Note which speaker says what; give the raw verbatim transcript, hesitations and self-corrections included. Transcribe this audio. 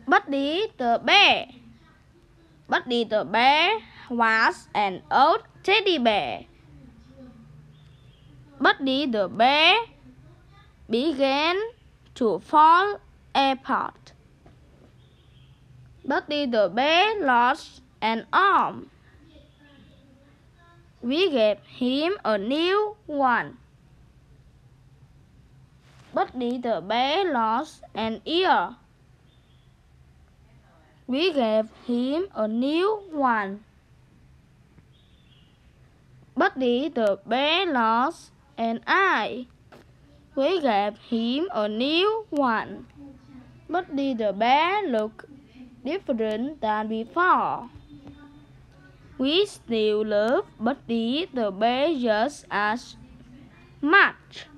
Speaker 1: Buddy the bear. Buddy the bear was an old teddy bear. Buddy the bear began to fall apart. Buddy the bear lost an arm. We gave him a new one. Buddy the bear lost an ear. We gave him a new one. Buddy the bear lost an eye. We gave him a new one. Buddy the bear looked different than before. We still love Buddy the bear just as much.